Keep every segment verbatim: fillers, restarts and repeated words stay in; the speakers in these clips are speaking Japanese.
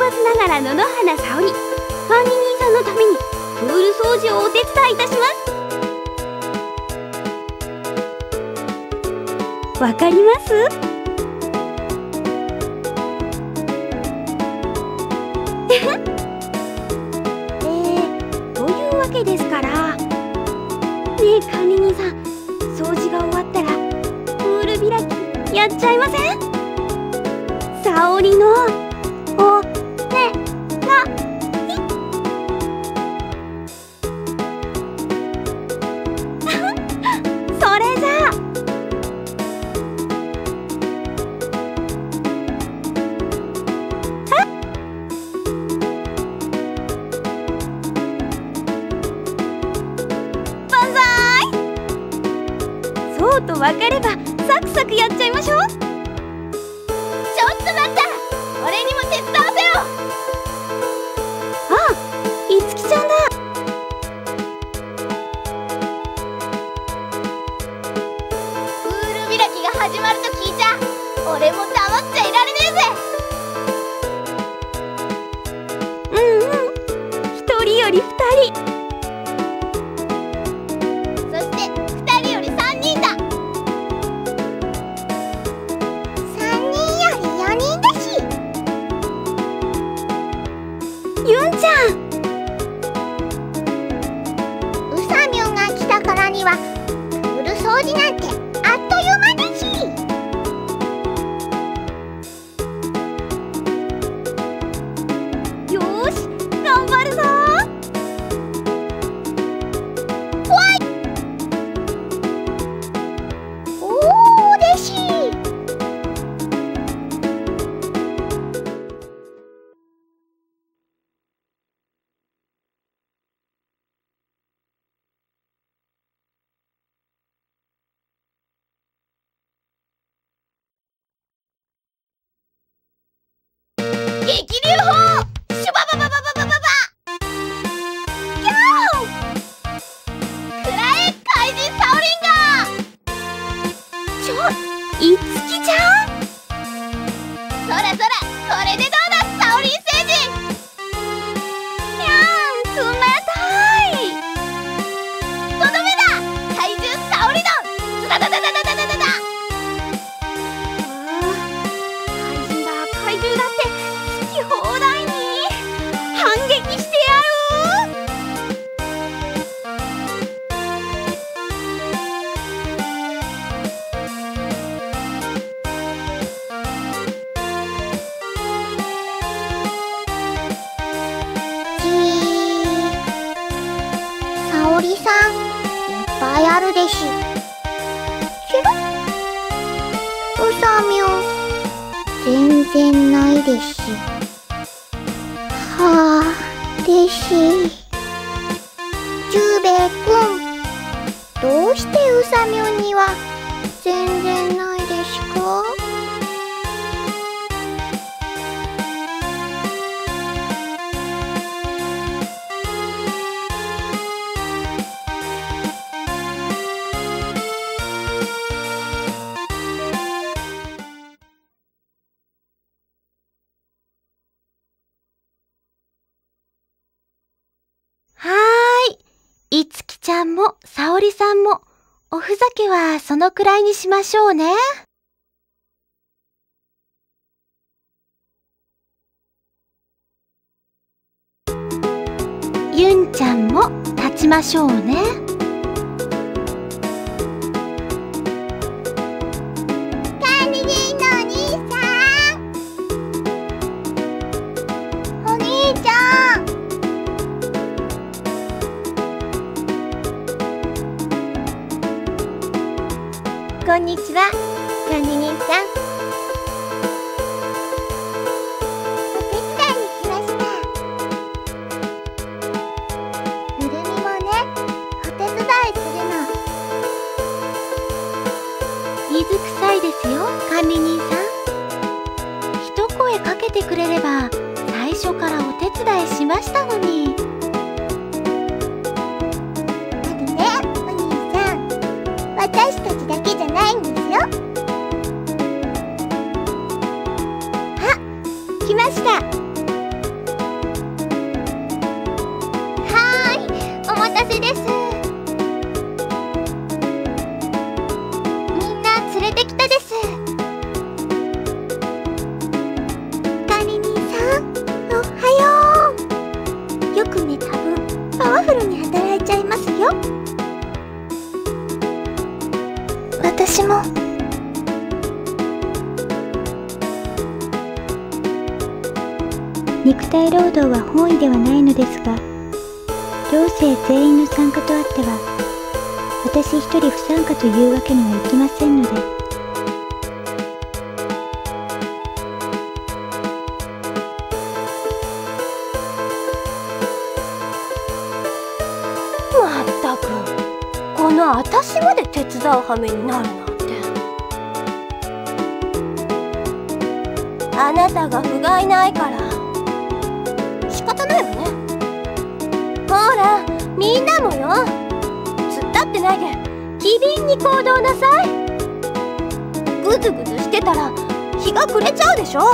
ずながら野々花沙織、管理人さんのためにプール掃除をお手伝いいたします。わかります？えー、というわけですから。ねえ管理人さん、掃除が終わったらプール開きやっちゃいません？沙織のおねがいそれじゃあ万歳。そうと分かればサクサクやっちゃいましょう。ちょっと待った、俺にも手伝わせよ。ああ、いつきちゃんだ。プール開きが始まると聞いちゃ俺も黙っちゃいられねえぜ。うんうん、一人より二人、そして二人より三人だ。ユンちゃん、ウサミョンが来たからにはプール掃除なんてあっという間だし。よーし、頑張るぞー。わい、おーでしー。激流砲シュババババババババキャー。くらえ怪人サオリンが。ちょ、いつきちゃん、そらそら、これでどうだサオリン星人。にゃん、冷たい。とどめだ怪獣サオリドン、ズダダダダダダダダダ。ああ、怪人だ怪獣だって放題に反撃してやる。じー、沙織さんいっぱいあるでし。しろ、ウサミョン全然ないでし。はあ、でし。ジュウベイくん、どうしてウサミョンには全然ないですか？いつきちゃんも沙織さんもおふざけはそのくらいにしましょうね。ユンちゃんも立ちましょうね。管理人のお兄さん、お兄ちゃん。こんにちは、管理人さん。お手伝いに来ました。くるみもね、お手伝いするの。水臭いですよ、管理人さん。一声かけてくれれば最初からお手伝いしましたのに。あのね、お兄さん、私たちだけじゃないんですよ。あ、来ました。 らせです。みんな連れてきたです。 管理人さん、おはよう。よく寝た分パワフルに働いちゃいますよ。 私も。 肉体労働は本意ではないのですが、寮生全員の参加とあっては私一人不参加というわけにはいきませんので。 まったく、この私まで手伝う羽目になるなんて。あなたが不甲斐ないから仕方ないわね。ほら、みんなもよ。突っ立ってないで機敏に行動なさい。ぐずぐずしてたら日が暮れちゃうでしょ。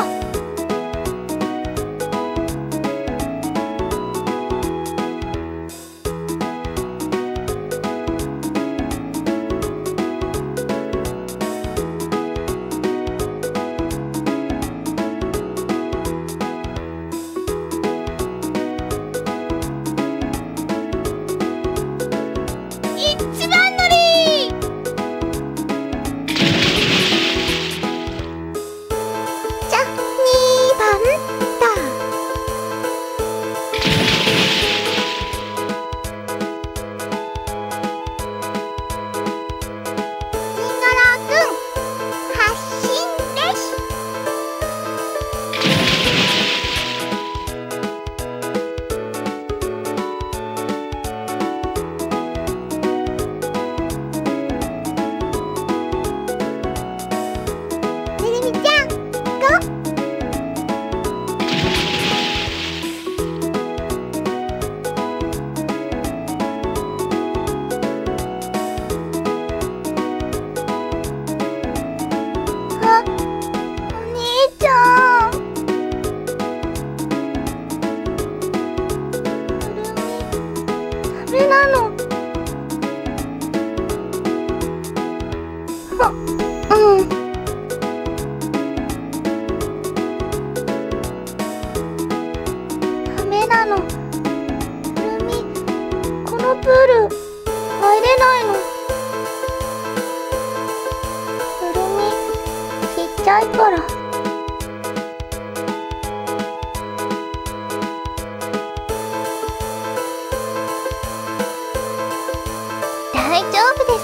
大丈夫です。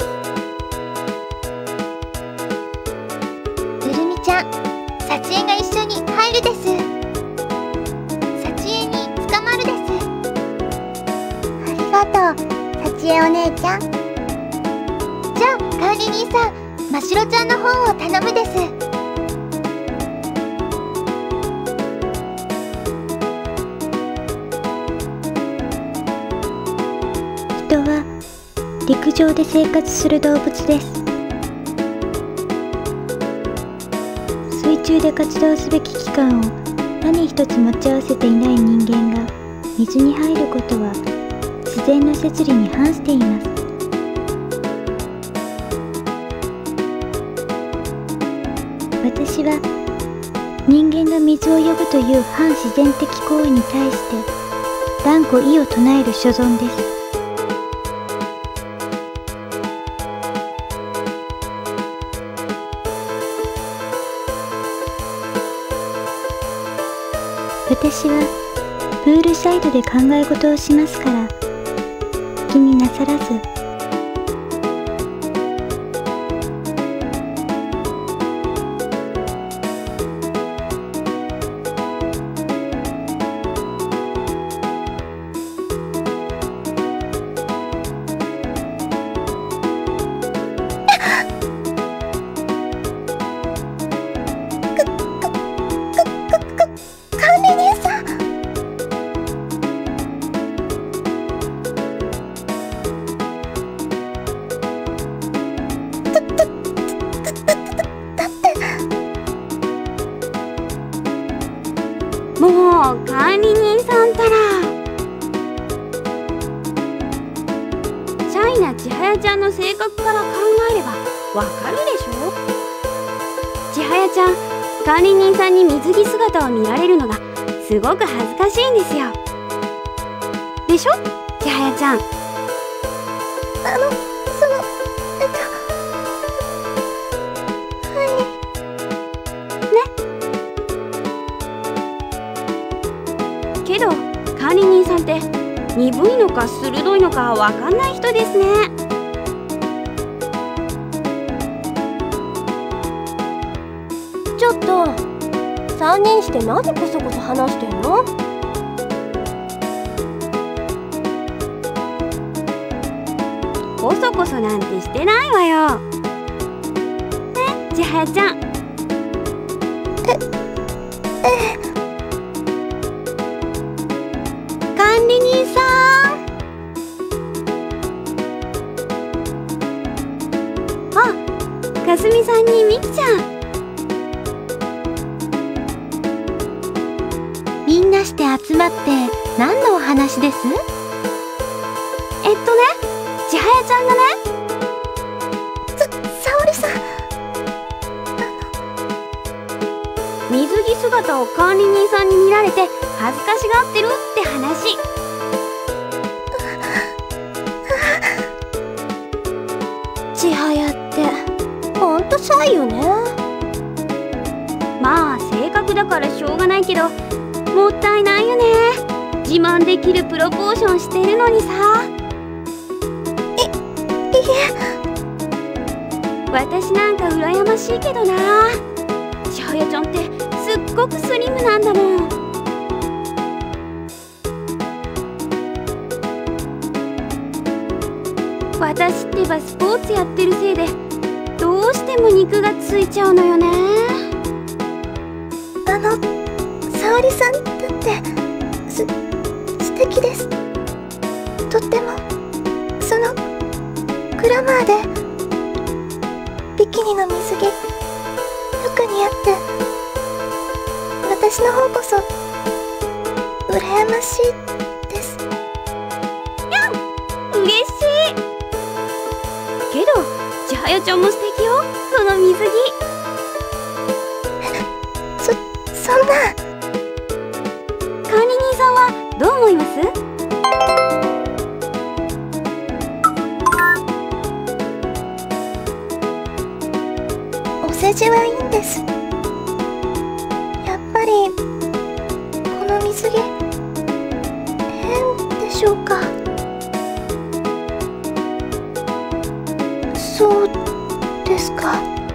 くるみちゃん、さちえが一緒に入るです。さちえに捕まるです。 ありがとう、さちえお姉ちゃん。 じゃあ管理人さん、ましろちゃんの本を頼むです。 人は陸上で生活する動物です。水中で活動すべき器官を何一つ持ち合わせていない人間が水に入ることは自然の摂理に反しています。私は人間が水を呼ぶという反自然的行為に対して断固異を唱える所存です。私はプールサイドで考え事をしますから気になさらず。 もう管理人さんたらやちゃんの性格から考えればわかるでしょ。ちはやちゃん、管理人さんに水着姿を見られるのがすごく恥ずかしいんですよ。でしょ、ちはやちゃん。 あの、その、えっと、はいね。けど管理人さんって鈍いのか鋭いのかわかんない人ですね。 ちょっとさんにんして何こそこそ話してんの？ こそこそなんてしてないわよ。ね、ちはやちゃん。 え、ええ。管理人さん。 あ、かすみさんにみきちゃん。 みんなして集まって何のお話です？ えっとね、ちはやちゃんがね。 さ、沙織さん。 水着姿を管理人さんに見られて恥ずかしがってるって話。 ちはやってほんとシャイよね。 まあ性格だからしょうがないけど、もったいないよね。自慢できるプロポーションしてるのにさ。 い、いえ。 私なんか羨ましいけどな。ちはやちゃんってすっごくスリムなんだもん。私ってばスポーツやってるせいでどうしても肉がついちゃうのよね。 あの、沙織さんだってす素敵です。とってもそのグラマーでビキニの水着よく似合って、私の方こそ羨ましいです。 やん、嬉しい。けどちはやちゃんも素敵よ、その水着。 そ、そんな。 管理人さんはどう思います？ お世辞はいいんです。やっぱりこの水着変でしょうか。そうですか。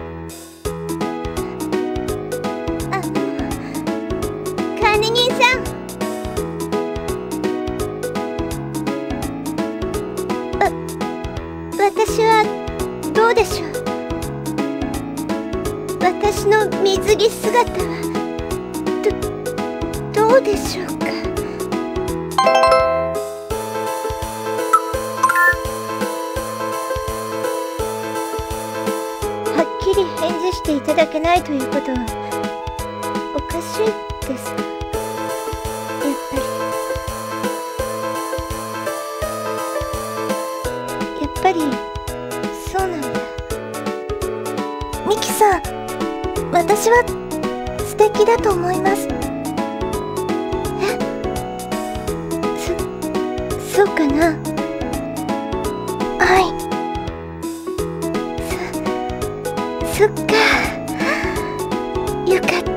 あの、管理人さん。わ、私はどうでしょう。私の水着姿はど、どうでしょうか。はっきり返事していただけないということはおかしいですか。やっぱりやっぱりそうなんだ。ミキさん、私は素敵だと思います。え？そ、そうかな。はい。そ、そっか。よかった。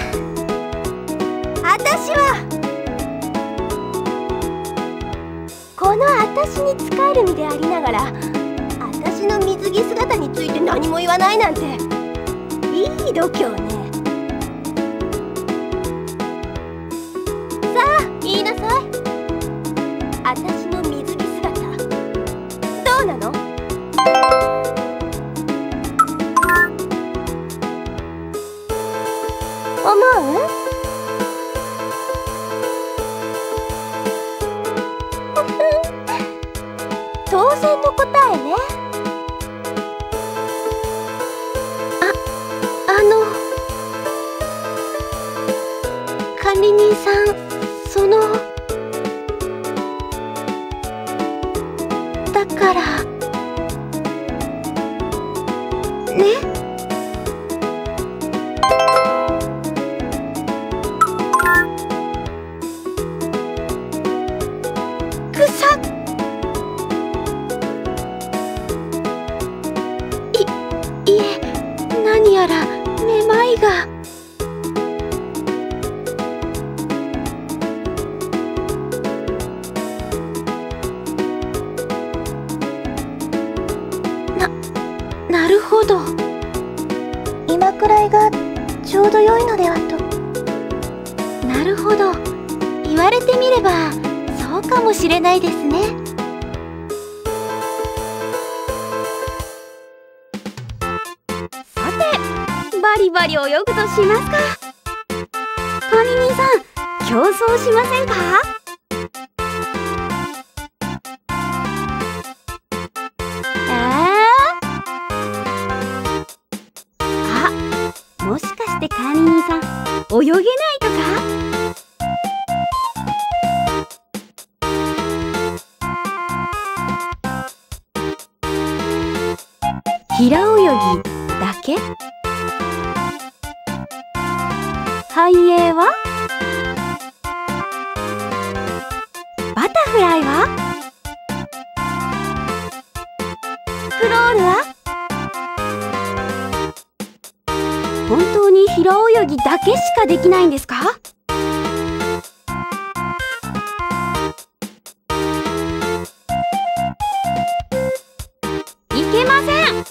私はこの私に仕える身でありながら、私の水着姿について何も言わないなんていい度胸ね。さあ言いなさい。私の水着姿どうなの？思う？当然の答えね。あの、管理人さん、そのだからちょうど良いのではと。 なるほど、言われてみればそうかもしれないですね。さて、バリバリ泳ぐとしますか。管理人さん、競争しませんか？えー、あ、もしかして管理人さん泳げないとか？平泳ぎだけ？反泳は？バタフライは？クロールは？本当に平泳ぎだけしかできないんですか？いけません。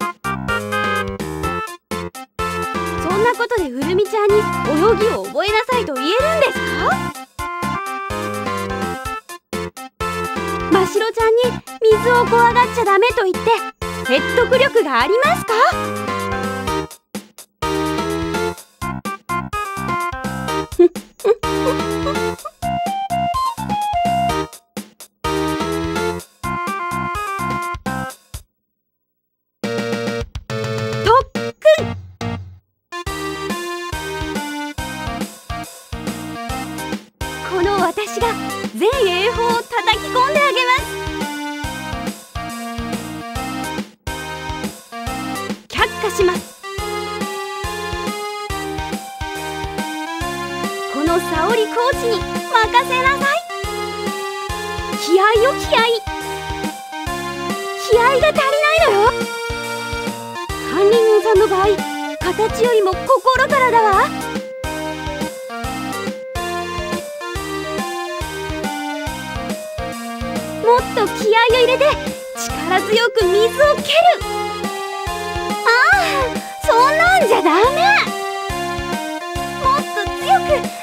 そんなことでうるみちゃんに泳ぎを覚えなさいと言えるんですか？ましろちゃんに水を怖がっちゃダメと言って説得力がありますか？ドックン。この私が全英法を叩き込んであげます。却下します。この沙織コーチに任せなさい。気合よ、気合。気合が足りないのよ。管理人さんの場合、形よりも心からだわ。もっと気合を入れて力強く水を蹴る。ああ、そんなんじゃダメ。もっと強く強く。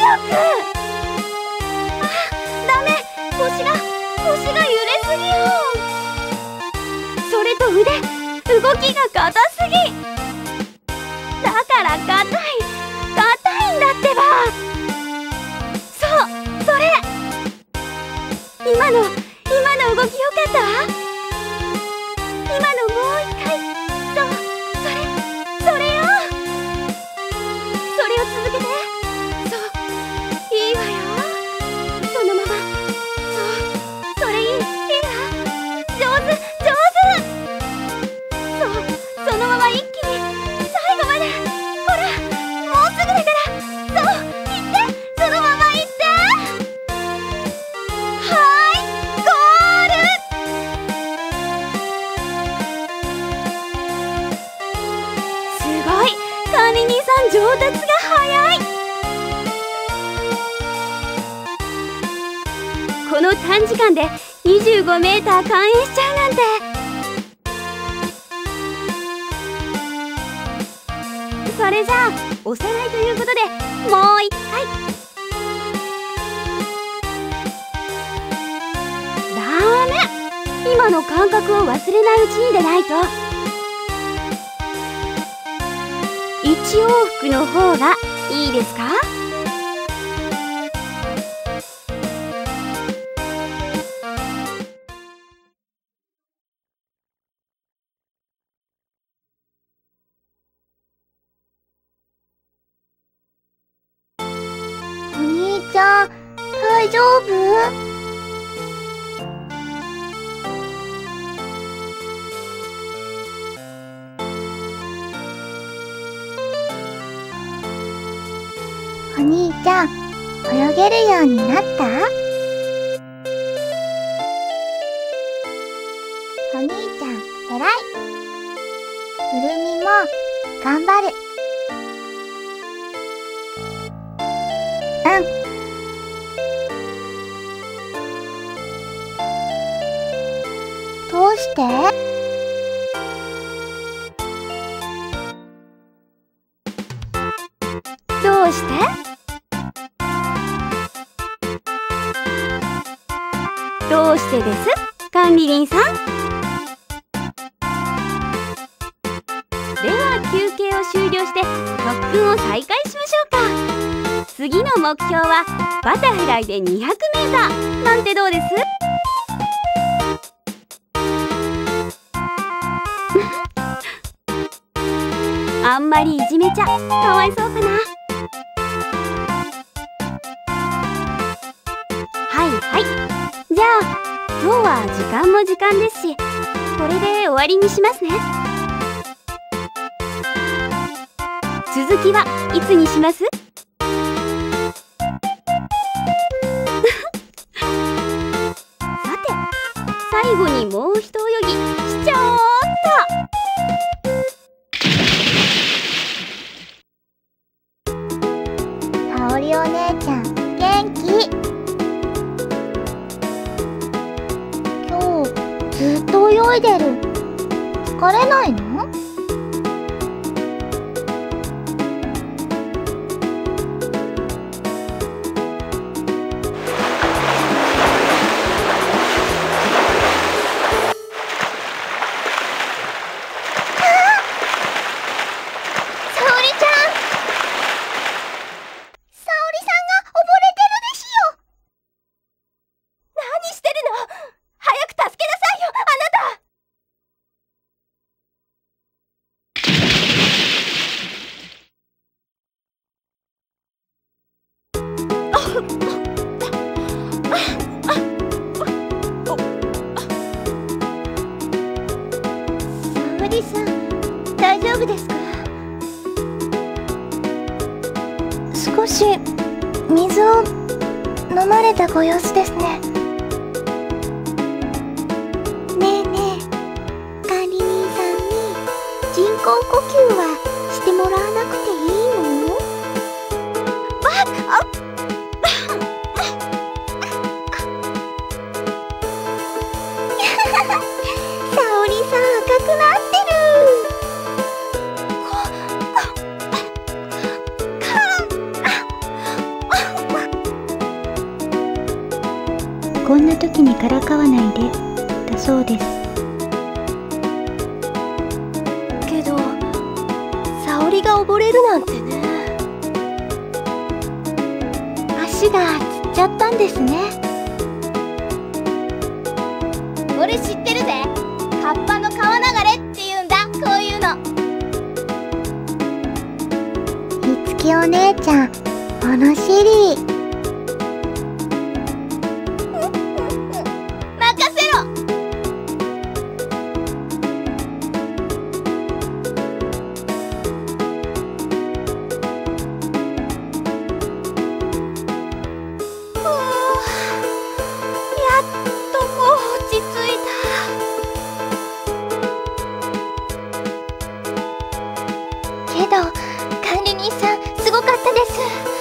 あ、ダメ。腰が腰が揺れすぎよ。それと腕、動きが硬すぎ。だから硬い硬いんだってば。そう、それ。今の今の動きよかったわ。今のもう一回。そう、それそれよ。それを続けて。そう、いいわよ。そのまま。そう、それいい、いいわ。上手上手。そう、そのまま一気に最後まで。ほら、もうすぐだから。そう、行って、そのまま行って。はーい、ゴール。すごい、管理人さん上達が早い。この短時間でにじゅうごメーター完泳しちゃうなんて。それじゃあおさらいということでもう一回。ダメ。今の感覚を忘れないうちにでないと。一往復の方がいいですか？ お兄ちゃん、大丈夫？お兄ちゃん、泳げるようになった？お兄ちゃん、偉い。くるみも頑張る。うん。どうして？ どうして？どうしてです？管理人さん。では休憩を終了して特訓を再開しましょうか。次の目標はバタフライで にひゃくメーター なんてどうです？あんまりいじめちゃかわいそうかな。はいはい。じゃあ今日は時間も時間ですし、これで終わりにしますね。続きはいつにします？さて、最後にもう一泳ぎしちゃおうっと。沙織お姉ちゃん元気？今日ずっと泳いでる。疲れないの？大丈夫ですか？少し水を飲まれたご様子ですね。ねえねえ、管理人さんに人工呼吸はしてもらわなくていいの？あっ沙織さん赤くなってる。 こんな時にからかわないでだそうです。 けど沙織が溺れるなんてね。 足がつっちゃったんですね。 俺知ってるぜ。カッパの川流れって言うんだ、こういうの。 いつきお姉ちゃん物知り。 任せろ。 けど管理人さんすごかったです。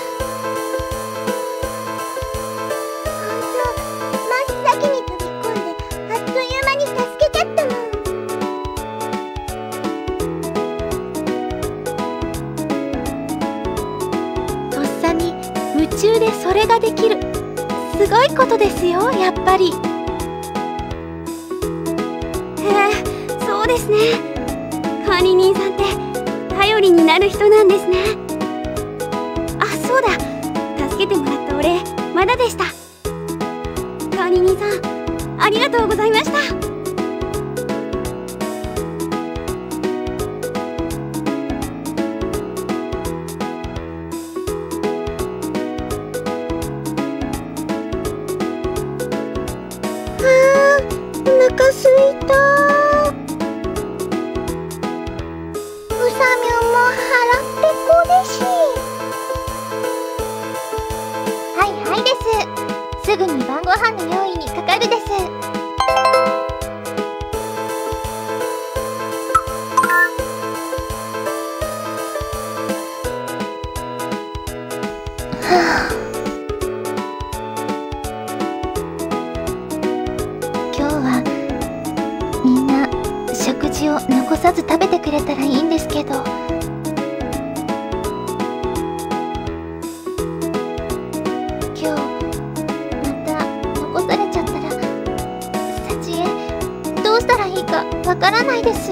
ほんと真っ先に飛び込んであっという間に助けちゃったもん。とっさに夢中でそれができる、すごいことですよ、やっぱり。 へえ、そうですね。管理人さんって頼りになる人なんですね。あ、そうだ、助けてもらったお礼まだでした。管理人さんありがとうございました。 あー、お腹すいた。うさみょんも腹ペコでし。はいはいです。すぐに晩ご飯の用意にかかるです。はあ、今日はみんな食事を残さず食べてくれたらいいんですけど。 からないです。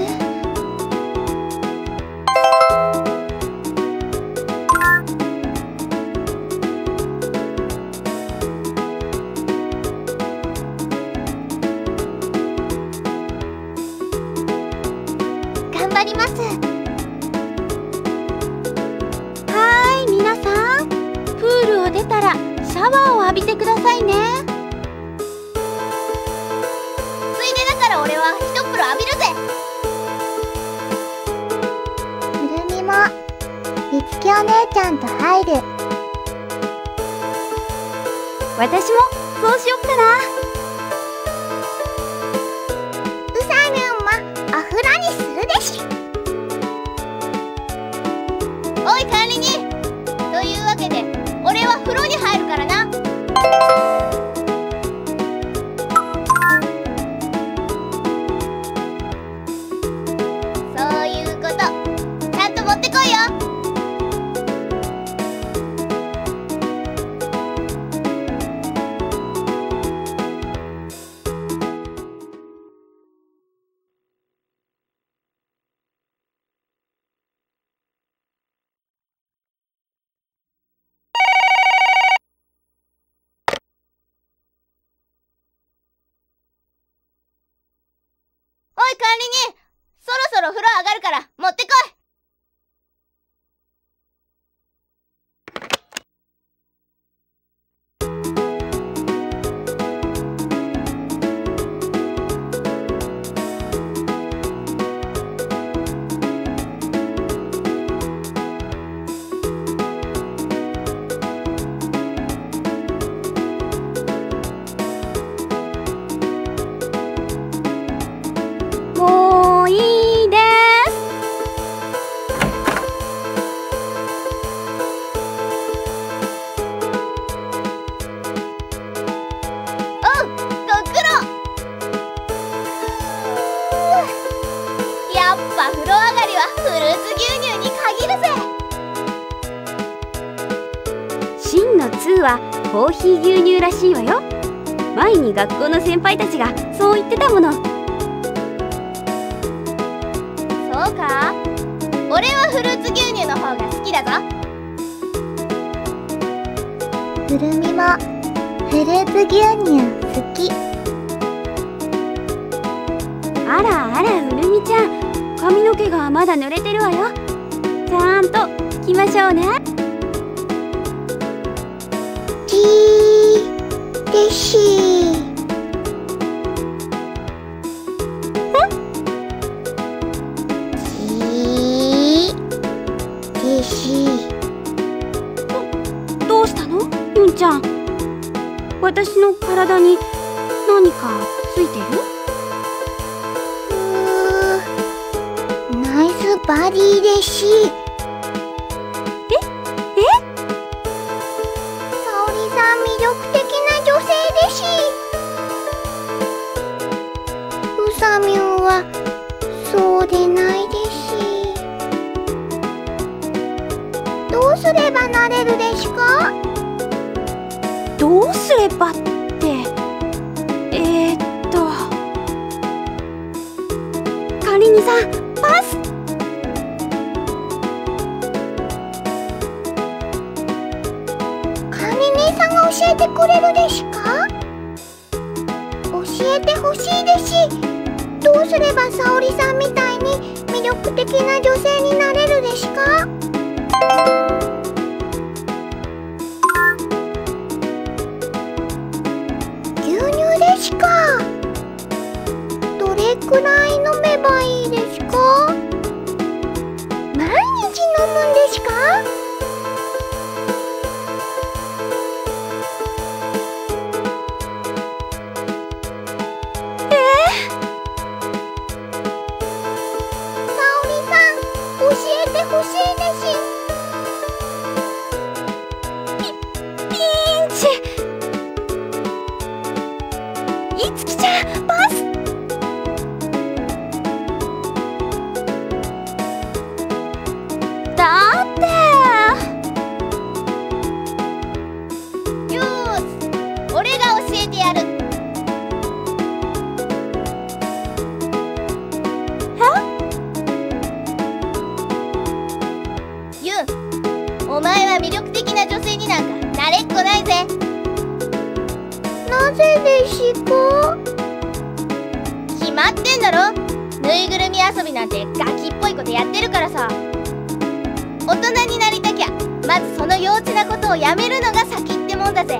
頑張ります。 はーい、皆さん、プールを出たらシャワーを浴びてくださいね。 ついでだから俺は一風呂浴びるぜ。 くるみもいつきお姉ちゃんと入る。 私もそうしよっかな。 うさみんもお風呂にするでし。 おい管理人、というわけで俺は風呂に入るからな。そういうことちゃんと持ってこいよ。おい管理人、そろそろ風呂上がるから持ってこい。 もういいです。 おう、ご苦労。やっぱ風呂上がりはフルーツ牛乳に限るぜ。 真のツーはコーヒー牛乳らしいわよ。前に学校の先輩たちがそう言ってたもの。 そうか？俺はフルーツ牛乳の方が好きだぞ。 くるみもフルーツ牛乳好き。 あらあら、うるみちゃん、髪の毛がまだ濡れてるわよ。ちゃんと拭きましょうね。 ちーでしー。 どうしたの、ゆんちゃん。私の体に何かついてる？ うーナイスバディでし。 ええ沙織さん魅力的な女性でし。うさみんはそうでないでし。どうすればなれるでしか？ どうすればって、えー、っと管理人さん、パス。 管理人さんが教えてくれるでしか？教えてほしいでし。どうすれば沙織さんみたいに魅力的な女性になれるでしか？牛乳でしか。どれくらい飲めばいいですか？毎日飲むんですか？沙織さん、教えてほしいです。 前は魅力的な女性になんかなれっこないぜ。 なぜでしか？ 決まってんだろ。ぬいぐるみ遊びなんてガキっぽいことやってるからさ。大人になりたきゃまずその幼稚なことをやめるのが先ってもんだぜ。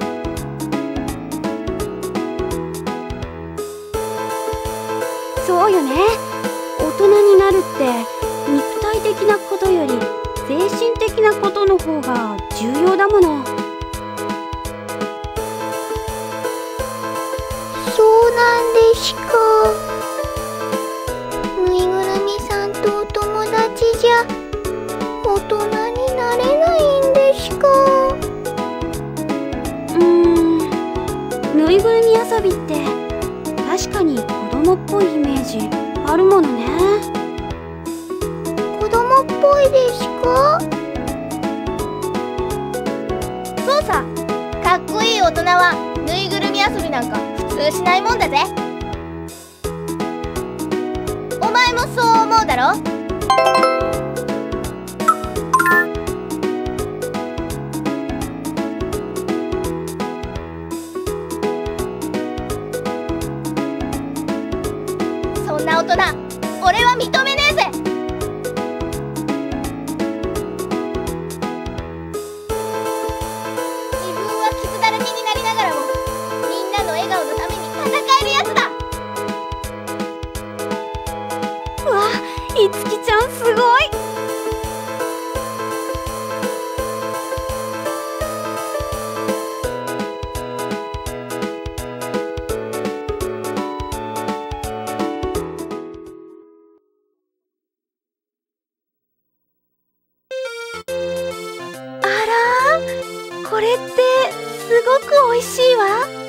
そうよね。大人になるって肉体的なことより精神的なことの方が重要だもの。 そうなんでしか。ぬいぐるみさんとお友達じゃ大人になれないんでしか。 うーん、ぬいぐるみ遊びって確かに子供っぽいイメージあるものね。 子供っぽいでしか？ そうさ、かっこいい大人はぬいぐるみ遊びなんか普通しないもんだぜ。お前もそう思うだろ？そんな大人、俺は認めねえぜ。自分は傷だらけになりながらもみんなの笑顔のために戦えるやつだ。 うわ、いつきちゃんすごい。あら、これってすごくおいしいわ。